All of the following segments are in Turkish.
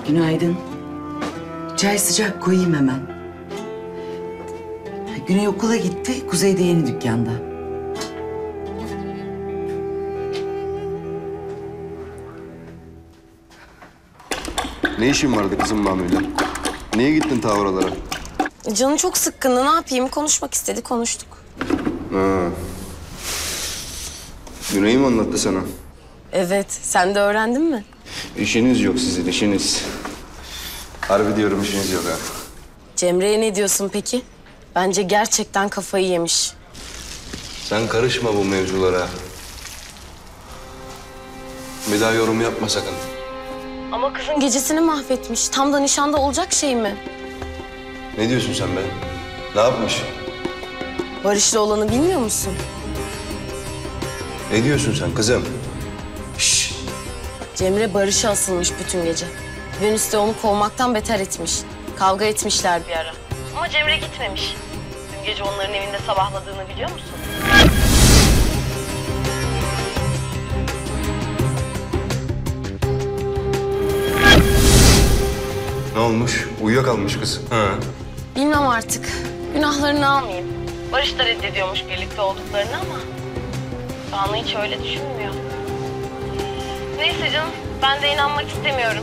Günaydın. Çay sıcak koyayım hemen. Güney okula gitti, Kuzey de yeni dükkanda. Ne işin vardı kızım Mamu'yla? Niye gittin ta oralara? Canı çok sıkkındı. Ne yapayım? Konuşmak istedi, konuştuk. Ha. Güney mi anlattı sana? Evet, sen de öğrendin mi? İşiniz yok sizin, işiniz. Harbi diyorum işiniz yok ha. Cemre'ye ne diyorsun peki? Bence gerçekten kafayı yemiş. Sen karışma bu mevzulara. Bir daha yorum yapma sakın. Ama kızın gecesini mahvetmiş. Tam da nişanda olacak şey mi? Ne diyorsun sen be? Ne yapmış? Barış'la olanı bilmiyor musun? Ne diyorsun sen kızım? Şşş! Cemre Barış'a asılmış bütün gece. Venüs de onu kovmaktan beter etmiş. Kavga etmişler bir ara. Ama Cemre gitmemiş. Dün gece onların evinde sabahladığını biliyor musun? Ne olmuş? Uyuyakalmış kız. Ha. Bilmem artık. Günahlarını almayayım. Barış da reddediyormuş birlikte olduklarını ama... Banu hiç öyle düşünmüyor. Neyse canım, ben de inanmak istemiyorum.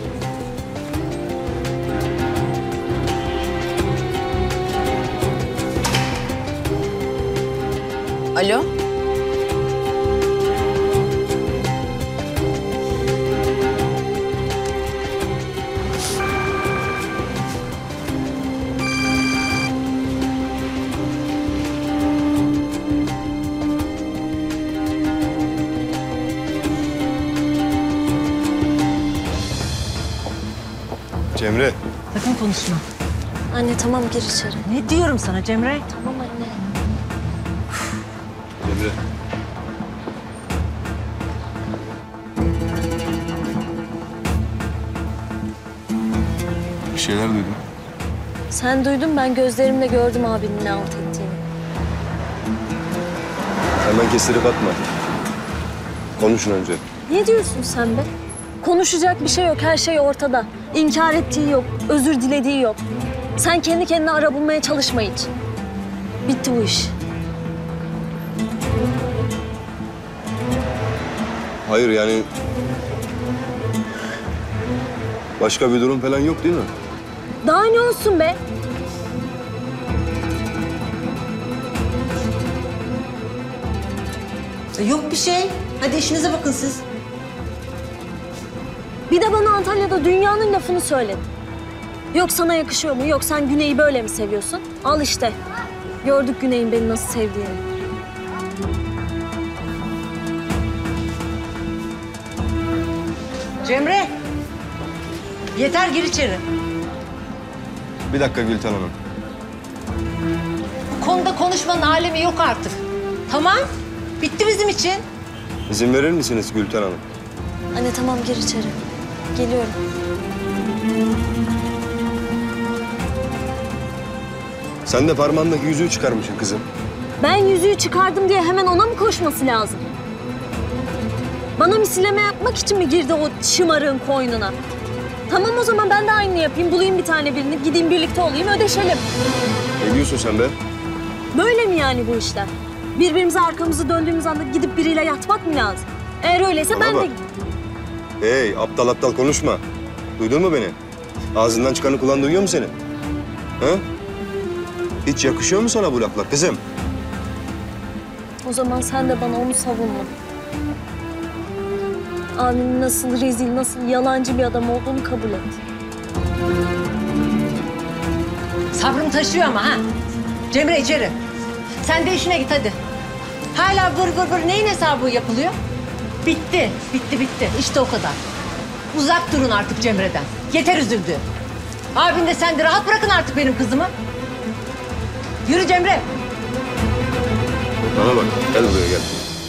Alo? Cemre. Sakın konuşma. Anne tamam, gir içeri. Ne diyorum sana Cemre? Tamam anne. Cemre. Bir şeyler duydum. Sen duydun, ben gözlerimle gördüm abinin ne halt ettiğini. Hemen kestirip atma. Konuşun önce. Ne diyorsun sen be? Konuşacak bir şey yok, her şey ortada. İnkar ettiği yok, özür dilediği yok. Sen kendi kendine ara bulmaya çalışma hiç. Bitti bu iş. Hayır yani... Başka bir durum falan yok değil mi? Daha ne olsun be? Yok bir şey. Hadi işinize bakın siz. Bir de bana Antalya'da dünyanın lafını söyledin. Yok sana yakışıyor mu? Yok sen Güney'i böyle mi seviyorsun? Al işte. Gördük Güney'in beni nasıl sevdiğini. Cemre. Yeter gir içeri. Bir dakika Gülten Hanım. Bu konuda konuşmanın alemi yok artık. Tamam. Bitti bizim için. İzin verir misiniz Gülten Hanım? Anne tamam gir içeri. Geliyorum. Sen de parmağındaki yüzüğü çıkarmışsın kızım. Ben yüzüğü çıkardım diye hemen ona mı koşması lazım? Bana misilleme yapmak için mi girdi o şımarığın koynuna? Tamam o zaman ben de aynını yapayım. Bulayım bir tane birini, gideyim birlikte olayım, ödeşelim. Ne diyorsun sen be? Böyle mi yani bu işler? Birbirimize arkamızı döndüğümüz anda gidip biriyle yatmak mı lazım? Eğer öyleyse Bana ben bak. de... Hey aptal aptal konuşma. Duydun mu beni? Ağzından çıkanı kulağın duyuyor mu senin? Ha? Hiç yakışıyor mu sana bu laflar kızım? O zaman sen de bana onu savunma. Abimin nasıl rezil, nasıl yalancı bir adam olduğunu kabul et. Sabrım taşıyor ama ha. Cemre içeri. Sen de işine git hadi. Hala vır vır vır neyin hesabı yapılıyor? Bitti, bitti, bitti. İşte o kadar. Uzak durun artık Cemre'den. Yeter üzüldü. Abin de sen de rahat bırakın artık benim kızımı. Yürü Cemre. Bana bak gel buraya gel.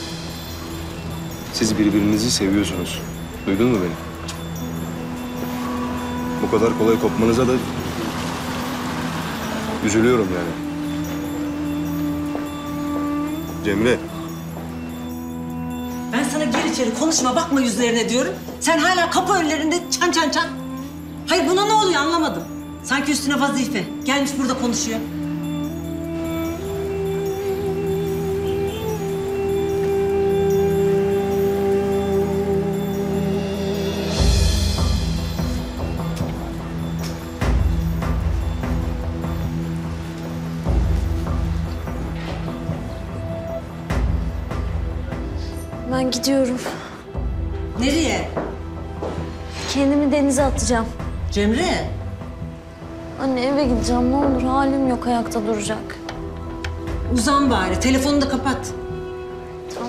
Siz birbirinizi seviyorsunuz. Duydun mu beni? Bu kadar kolay kopmanıza da üzülüyorum yani. Cemre. Ben sana gir içeri konuşma bakma yüzlerine diyorum. Sen hala kapı önlerinde çan çan çan. Hayır buna ne oluyor anlamadım. Sanki üstüne vazife. Gelmiş burada konuşuyor. Ben gidiyorum. Nereye? Kendimi denize atacağım. Cemre. Anne eve gideceğim ne olur. Halim yok ayakta duracak. Uzan bari. Telefonu da kapat. Tamam.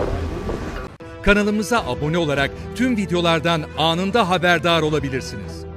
Kanalımıza abone olarak tüm videolardan anında haberdar olabilirsiniz.